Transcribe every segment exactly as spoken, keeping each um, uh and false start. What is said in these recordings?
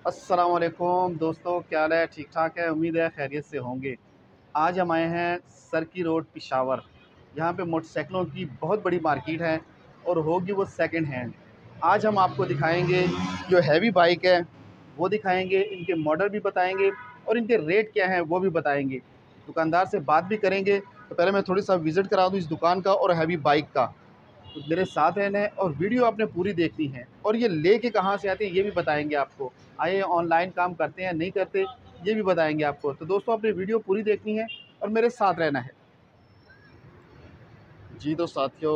अस्सलाम वालेकुम दोस्तों, क्या हाल है? ठीक ठाक है, उम्मीद है खैरियत से होंगे। आज हम आए हैं सरकी रोड पिशावर। यहाँ पे मोटरसाइकिलों की बहुत बड़ी मार्केट है और होगी वो सेकंड हैंड। आज हम आपको दिखाएंगे जो हैवी बाइक है वो दिखाएंगे, इनके मॉडल भी बताएंगे और इनके रेट क्या हैं वो भी बताएंगे। दुकानदार से बात भी करेंगे। तो पहले मैं थोड़ी सा विज़िट करा दूँ इस दुकान का और हैवी बाइक का। तो मेरे साथ रहना है और वीडियो आपने पूरी देखनी है और ये लेके कहाँ से आते हैं ये भी बताएंगे आपको। आए ऑनलाइन काम करते हैं नहीं करते ये भी बताएंगे आपको। तो दोस्तों आपने वीडियो पूरी देखनी है और मेरे साथ रहना है जी। तो साथियों,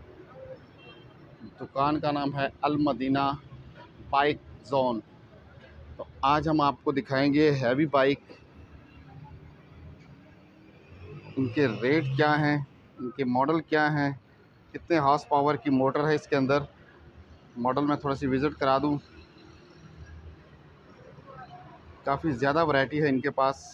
दुकान का नाम है अल मदीना बाइक जोन। तो आज हम आपको दिखाएंगे हैवी बाइक, इनके रेट क्या हैं, इनके मॉडल क्या हैं, कितने हॉर्स पावर की मोटर है इसके अंदर। मॉडल में थोड़ा सी विज़िट करा दूं। काफ़ी ज़्यादा वैरायटी है इनके पास।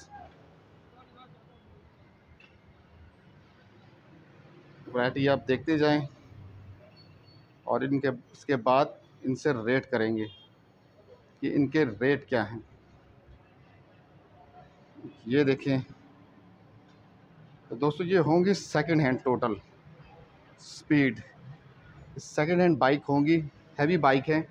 वैरायटी आप देखते जाएं और इनके इसके बाद इनसे रेट करेंगे कि इनके रेट क्या हैं। ये देखें। तो दोस्तों ये होंगी second hand total speed second hand bike होंगी, हैवी बाइक है।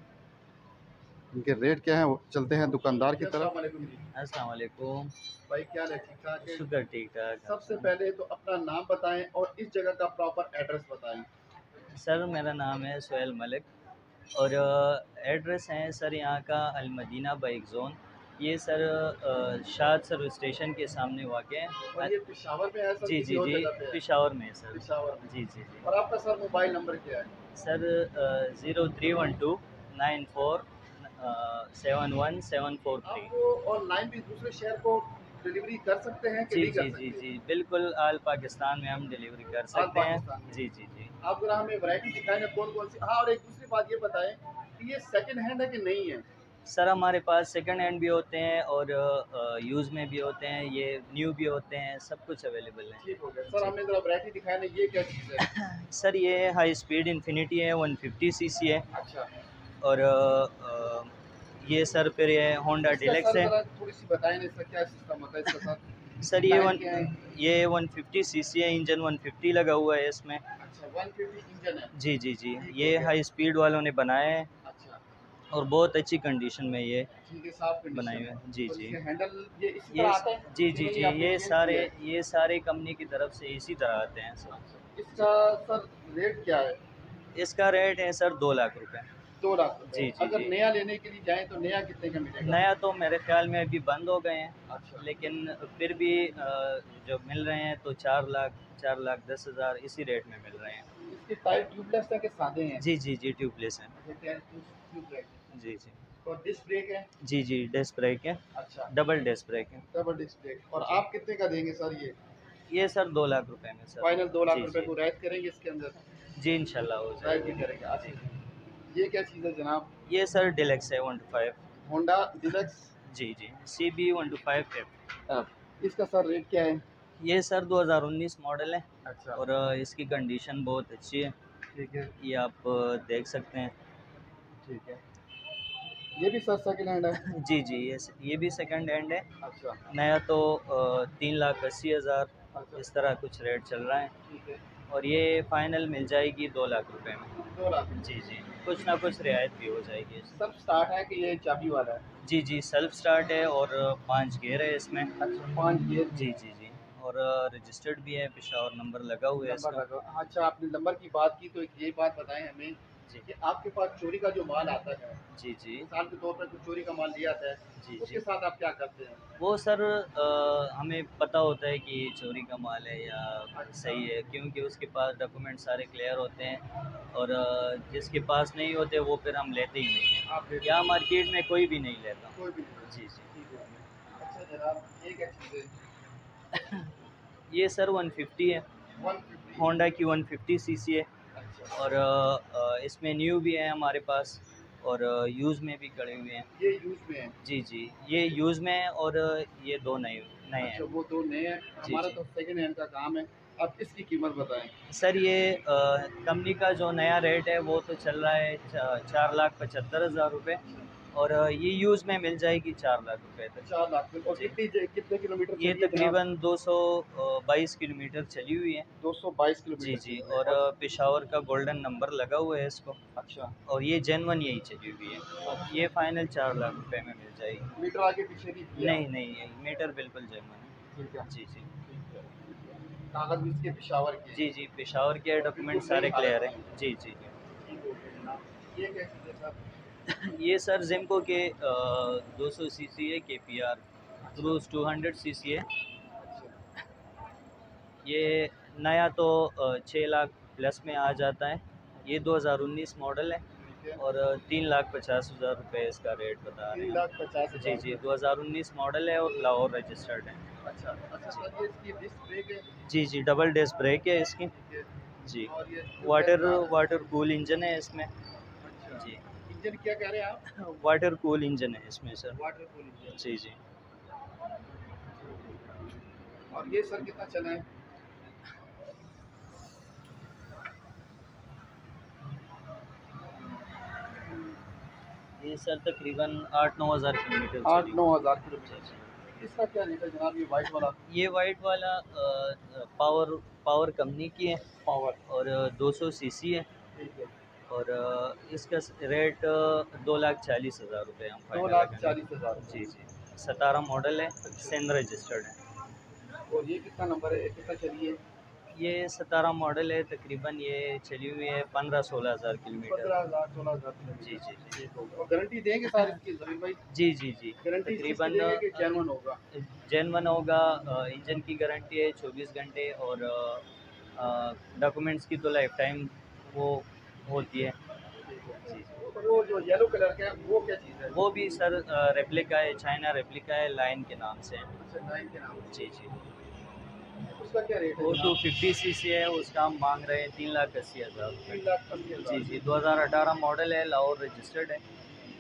इनके रेट क्या है वो चलते हैं दुकानदार की तरफ। अस्सलाम वालेकुम भाई क्या है? ठीक ठाक है? शुक्र ठीक ठाक। सबसे पहले तो अपना नाम बताएं और इस जगह का प्रॉपर एड्रेस बताएं। सर मेरा नाम है सुहेल मलिक और एड्रेस है सर यहाँ का अल मदीना बाइक जोन। ये सर अ, शाद सर्विस स्टेशन के सामने वाक़ है। और ये पिशावर में है सर? जी किसी जी और जी जगह पे है? पेशावर में है सर। पिशावर में। जी जी जी और आपका सर मोबाइल नंबर क्या है? Sir zero three one two nine four seven one seven four three. आप ऑनलाइन भी दूसरे शहर को डिलीवरी कर सकते हैं कि जी नहीं जी कर जी सकते? जी बिल्कुल, आल पाकिस्तान में हम डिलीवरी कर सकते हैं। पाकिस्तान में। जी जी जी आप जरा हमें वैरायटी दिखाएं ना कौन कौन सी। हाँ, और एक दूसरी बात ये बताएं कि ये सेकंड हैंड है कि नहीं है? सर हमारे पास सेकंड हैंड भी होते हैं और यूज़ में भी होते हैं, ये न्यू भी होते हैं, सब कुछ अवेलेबल है। ठीक हो गया सर, हमें जरा वैरायटी दिखाएं ना, ये क्या चीज़ है? सर ये हाई स्पीड इन्फिनिटी है, वन फिफ्टी सीसी है। अच्छा। और अ, अ, ये सर फिर ये होंडा इसका डिलेक्स सर है। जरा थोड़ी सी बताएं ना, इसका क्या सिस्टम होता है इसका सर? सर ये टाइम वन क्या है? ये वन फिफ्टी सीसी है, इंजन वन फिफ्टी लगा हुआ है इसमें। अच्छा, वन फिफ्टी इंजन है। जी जी जी ठीक ये हो गया। हाई स्पीड वालों ने बनाया है अच्छा। और बहुत अच्छी कंडीशन में ये ठीक है, साफ बनाए कंडीशन हुए है। हैं। जी तो जी इसके हैंडल ये इसी ये तरह आते हैं जी कि जी नहीं, जी आपने ये चेंज सारे किया है? ये सारे कंपनी की तरफ से इसी तरह आते हैं सर। अच्छा, इसका सर रेट क्या है? इसका रेट है सर दो लाख रुपए। दो लाख रुपए। जी जी अगर जी नया लेने के लिए जाएं तो नया कितने का मिलेगा? नया तो मेरे ख्याल में अभी बंद हो गए हैं, अच्छा। लेकिन फिर भी अ, जो मिल रहे हैं तो चार लाख चार लाख दस हज़ार इसी रेट में मिल रहे हैं। इसके टायर ट्यूबलेस है कि सादे हैं? जी जी जी ट्यूबलेस हैं। अच्छा, टायर ट्यूबलेस। जी जी और डिस्क ब्रेक है? जी जी डिस्क ब्रेक है, अच्छा। डबल डिस्क ब्रेक है। Double disc brake. और जी आप कितने का देंगे सर ये? ये सर दो लाख रुपए में सर। फाइनल दो लाख जी रुपए जी को राइट करेंगे इसके अंदर? जी इंशाल्लाह हो राइट भी जाएगा। करेंगे। जी अच्छा, ये क्या चीज़ है जनाब? ये सर डिलेक्स है one two five. Honda deluxe जी जी C B one two five F. F. इसका सर रेट क्या है? ये सर दो हज़ार उन्नीस मॉडल है अच्छा। और अ, इसकी कंडीशन बहुत अच्छी है। ठीक है। ये आप अ, देख सकते हैं। ठीक है। ये भी सर सेकंड हैंड है? जी जी ये ये भी सेकंड हैंड है। अच्छा। नया तो अ, तीन लाख अस्सी हज़ार अच्छा। इस तरह कुछ रेट चल रहा है ठीक है। और ये फाइनल मिल जाएगी दो लाख रुपए में। दो लाख। जी जी कुछ ना कुछ रियायत भी हो जाएगी इसमें। सब स्टार्ट है कि ये चाबी वाला है? जी जी सेल्फ स्टार्ट है और अ, पाँच गियर है इसमें। अच्छा, पाँच गियर भी जी है। जी जी और रजिस्टर्ड भी है, पेशावर नंबर लगा हुआ है नंबर इसका। लगा। अच्छा, आपने नंबर की बात की तो एक ये बात बताएं हमें जी कि आपके पास चोरी का जो माल आता है, जी जी मिसाल के तौर पर कुछ चोरी का माल लिया आता है, जी उसके जी साथ आप क्या करते हैं? वो सर अ, हमें पता होता है कि ये चोरी का माल है या अच्छा। सही है, क्योंकि उसके पास डॉक्यूमेंट सारे क्लियर होते हैं और अ, जिसके पास नहीं होते वो फिर हम लेते ही नहीं हैं। आप लेते यहाँ हैं? मार्केट में कोई भी नहीं लेता। कोई भी नहीं जी लेते। जी ठीक हो गया। अच्छा जनाब, ये क्या चीज़ है? ये सर वन फिफ्टी है, वन फिफ्टी। होंडा की वन फिफ्टी सीसी है अच्छा। और अ, अ, इसमें न्यू भी है हमारे पास और यूज़ में भी खड़े हुए हैं। ये यूज़ में है? जी जी ये यूज़ में है और ये दो नए नए हैं। अच्छा, वो दो नए हैं। जी हमारा जी तो सेकंड हैंड का काम है। अब इसकी कीमत बताएं। सर ये अ, कंपनी का जो नया रेट है वो तो चल रहा है चा- चार लाख पचहत्तर हज़ार रुपये अच्छा। और अ, ये यूज़ में मिल जाएगी चार लाख रुपए तक। चार लाख में। और जी। कितनी ज- कितने किलोमीटर ये चली है जनाब? तकरीबन दो सौ बाईस किलोमीटर चली हुई है। दो सौ बाईस जी किलोमीटर जी। चली है। और अ, पेशावर का गोल्डन नंबर लगा हुआ है इसको, अच्छा और ये जेनवन यही चली हुई है। अच्छा। ये फाइनल चार लाख रुपए में मिल जाएगी। मीटर आगे पीछे नहीं किया? नहीं नहीं, ये मीटर बिल्कुल जेनवन है। ठीक है। जी जी। ठीक है। कागज भी इसके पेशावर के जी हैं। जी, पेशावर के और डॉक्यूमेंट बिल्कुल सारे नई हालत क्लियर हैं। में। जी जी। ठीक हो गया जनाब। ये कैसी है सर? ये सर जिम्को के दो सौ सी सी है, K P R cruise two hundred C C है। अच्छा ये नया तो छः लाख प्लस में आ जाता है। ये दो हज़ार उन्नीस मॉडल है, ठीक है। और अ, तीन लाख पचास हज़ार रुपये इसका रेट बता रहे तीन हैं लाख हम। पचास जी हज़ार जी, रुपये। दो हज़ार उन्नीस मॉडल है और लाहौर रजिस्टर्ड है। अच्छा अच्छा जी सर, ये इसकी डिस्क ब्रेक है? जी जी, डबल डिस्क ब्रेक है इसकी। ठीक है। जी। और ये water tubeless car water cool engine है इसमें। है? अच्छा। जी। इंजन क्या कह रहे हैं आप? वाटर कूल इंजन है इसमें सर। Water cool engine. जी जी। और ये सर कितना चला है? ये सर तकरीबन आठ नौ हज़ार किलोमीटर आठ चली। नौ हज़ार जी किलोमीटर। जी। इसका क्या रेट है जनाब, ये वाइट वाला? ये वाइट वाला अ, पावर पावर कंपनी की है, पावर। और दो सौ सीसी है। ठीक है। और अ, इसका रेट दो लाख चालीस हज़ार रुपये हम दो फाइनल लाख लगाएंगे। चालीस हज़ार जी जी। सतारह मॉडल है, सिंध रजिस्टर्ड है। और ये कितना नंबर है, ये कितना चली है? ये सतारह मॉडल है, तकरीबन ये चली हुई है पंद्रह सोलह हज़ार किलोमीटर। पंद्रह हज़ार सोलह हज़ार जी किलोमीटर। जी जी। ठीक होगा। और गारंटी देंगे सारी इसकी जमीन भाई? जी जी जी। गारंटी इस चीज़ की तकरीबन देंगे कि जेन्युइन होगा? जेनवन होगा। अ, इंजन की गारंटी है चौबीस घंटे, और डॉक्यूमेंट्स की तो लाइफ टाइम वो होती है। ठीक है। जी जी। और वो जो येलो कलर का है वो क्या चीज़ है? वो भी सर रेप्लिका है, चाइना रेप्लिका है, लाइन के नाम से है। अच्छा, नाइन के नाम जी जी। से। उसका क्या रेट है वो टू जनाब? फिफ्टी सी सी है, उसका हम मांग रहे हैं तीन लाख अस्सी हज़ार तीन रुपये। लाख अस्सी हज़ार जी जी, दो हज़ार अठारह मॉडल है, लाहौर रजिस्टर्ड है।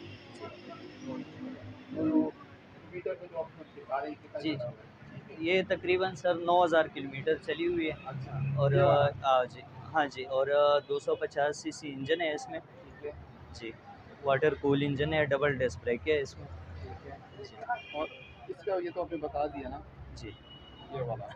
तो मीटर पे जो ऑप्शन दिखा रही है कितना जी चला जी। हुआ है? ये तकरीबन सर नौ हज़ार किलोमीटर चली हुई है। अच्छा, और ये वाला? अ, आ, जी हाँ जी, और दो सौ पचास सी सी इंजन है इसमें। ठीक है। जी। वाटर कूल इंजन है, डबल डिस्क ब्रेक है इसमें। ठीक है। जी और इसका ये तो आपने बता दिया ना, जी। ये वाला?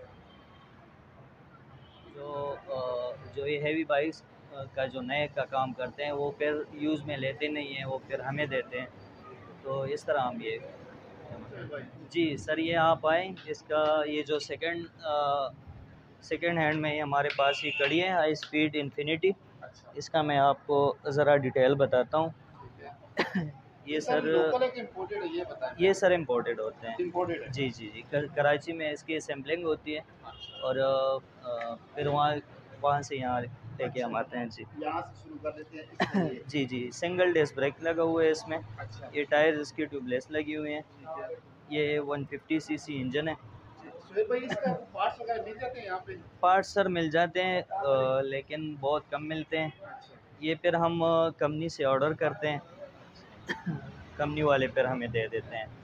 जो अ, जो ये हैवी बाइक्स का जो नए का काम करते हैं, वो फिर यूज़ में लेते नहीं हैं, वो फिर हमें देते हैं। तो इस तरह हम ये चल भाई। जी सर, ये आप आएँ, इसका ये जो सेकंड सेकंड हैंड में ये हमारे पास ये कड़ी है, हाई स्पीड इन्फिनिटी। अच्छा। इसका मैं आपको ज़रा डिटेल बताता हूँ। ठीक है। ये सर सर लोकल है कि इम्पोर्टेड है, ये बताएं? ये सर इम्पोर्टेड होते हैं। इम्पोर्टेड है। जी जी जी। कर, कराची में इसकी असेंबलिंग होती है, अच्छा। और अ, अ, फिर वहाँ वहाँ से यहाँ लेके हम आते हैं। जी यहाँ से शुरू कर देते हैं इसके लिए। जी जी। सिंगल डिस्क ब्रेक लगा हुआ है इसमें। अच्छा। ये टायर इसकी ट्यूबलेस लगी हुई हैं। ठीक है। ये one fifty C C engine है। सुहेल भाई, इसका पार्ट्स वगैरह मिल जाते हैं यहाँ पे? पार्ट्स सर मिल जाते हैं, अ, लेकिन बहुत कम मिलते हैं। अच्छा। ये फिर हम कंपनी से ऑर्डर करते हैं, कंपनी वाले फिर हमें दे देते हैं।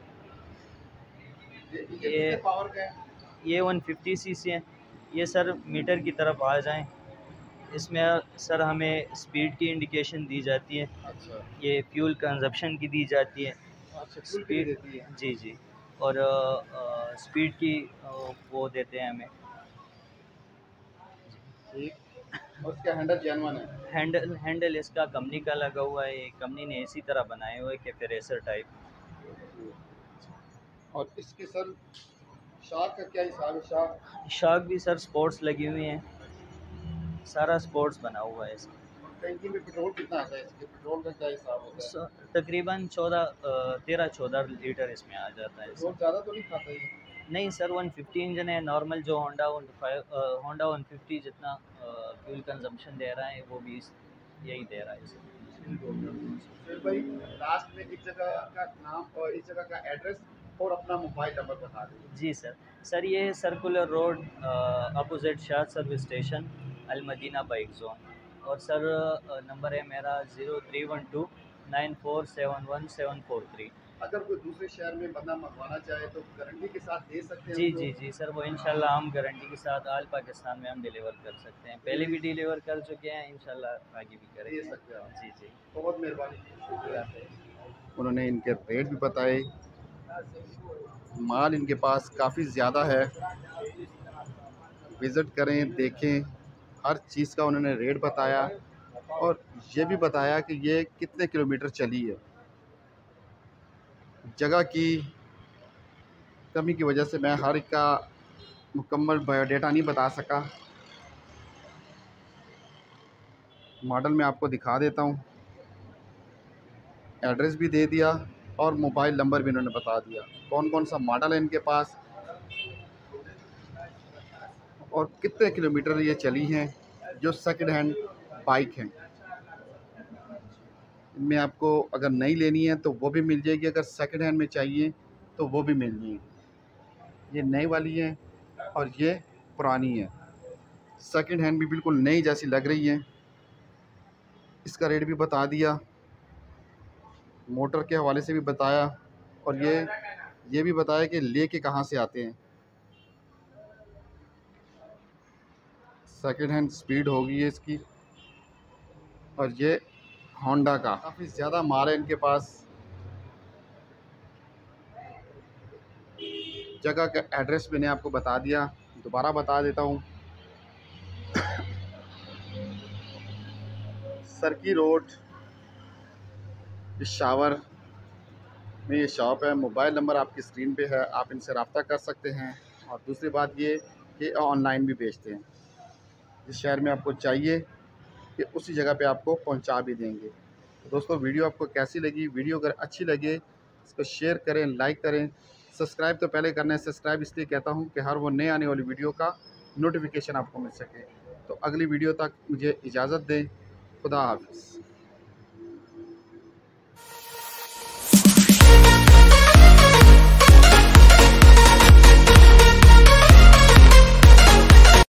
ये ये ये कितने पावर का है? ये वन फिफ्टी सी सी है। ये सर मीटर की तरफ आ जाएं, इसमें सर हमें स्पीड की इंडिकेशन दी जाती है, अच्छा। ये फ्यूल कंजप्शन की दी जाती है। अच्छा, फुल के लिए स्पीड देती है? जी जी। और स्पीड की अ, वो देते हैं हमें। ठीक। और इसका हैंडल जेन्युइन है? हैंडल हैंडल इसका कंपनी का लगा हुआ है, ये कंपनी ने इसी तरह बनाए हुए कि फिर रेसर टाइप। और इसके सर शार्क का क्या हिसाब है? शार्क? शार्क भी सर स्पोर्ट्स लगी हुई हैं, सारा स्पोर्ट्स बना हुआ है इसका। टैंकी में पेट्रोल कितना आता है इसके? पेट्रोल का क्या हिसाब होता है? स- तकरीबन चौदह तेरह चौदह लीटर इसमें आ जाता है पेट्रोल इसमें। ज़्यादा तो नहीं खाता ये? नहीं सर, वन फिफ्टी इंजन है नॉर्मल, जो Honda one five Honda one fifty जितना फ्यूल कंजम्पशन दे रहा है, वो भी इस- यही दे रहा है इसमें। ठीक हो गया। सुहेल भाई, लास्ट में एक जगह का नाम और इस जगह का एड्रेस और अपना मोबाइल नंबर बता दीजिए। जी सर। सर ये circular road, opposite Shad service station, Almadina bike zone. और सर अ, नंबर है मेरा zero three one two nine four seven one seven four three. अगर कोई दूसरे शहर में बंदा मंगवाना चाहे तो गारंटी के साथ दे सकते हैं जी उसको? जी जी सर, वो इंशाल्लाह हम गारंटी के साथ आल पाकिस्तान में हम डिलीवर कर सकते हैं, पहले भी डिलीवर कर चुके हैं, इंशाल्लाह आगे भी दे करेंगे। सकते हैं आप? जी जी। बहुत मेहरबानी, शुक्रिया। उन्होंने इनके रेट भी बताए। माल इनके पास काफ़ी ज़्यादा है, विज़िट करें, देखें। हर चीज़ का उन्होंने रेट बताया और ये भी बताया कि ये कितने किलोमीटर चली है। जगह की कमी की वजह से मैं हर एक का मुकम्मल बायोडाटा नहीं बता सका। मॉडल मैं आपको दिखा देता हूँ, एड्रेस भी दे दिया और मोबाइल नंबर भी इन्होंने बता दिया, कौन कौन सा मॉडल है इनके पास और कितने किलोमीटर ये चली हैं। जो सेकंड हैंड बाइक हैं, इनमें आपको अगर नई लेनी है तो वो भी मिल जाएगी, अगर सेकंड हैंड में चाहिए तो वो भी मिल जाएगी। ये नई वाली है और ये पुरानी है। सेकंड हैंड भी बिल्कुल नई जैसी लग रही है। इसका रेट भी बता दिया, मोटर के हवाले से भी बताया और ये ये भी बताया कि लेके कहाँ से आते हैं। सेकंड हैंड स्पीड होगी है इसकी। और ये होंडा का काफ़ी ज़्यादा माल है इनके पास। जगह का एड्रेस मैंने आपको बता दिया, दोबारा बता देता हूँ। सरकी रोड पेशावर में ये शॉप है। मोबाइल नंबर आपकी स्क्रीन पे है, आप इनसे रब्ता कर सकते हैं। और दूसरी बात ये कि ऑनलाइन भी बेचते हैं। जिस शहर में आपको चाहिए कि उसी जगह पे आपको पहुंचा भी देंगे। तो दोस्तों, वीडियो आपको कैसी लगी? वीडियो अगर अच्छी लगे इसको शेयर करें, लाइक करें। सब्सक्राइब तो पहले करना है। सब्सक्राइब इसलिए कहता हूं कि हर वो नए आने वाली वीडियो का नोटिफिकेशन आपको मिल सके। तो अगली वीडियो तक मुझे इजाज़त दें। खुदा हाफिज़।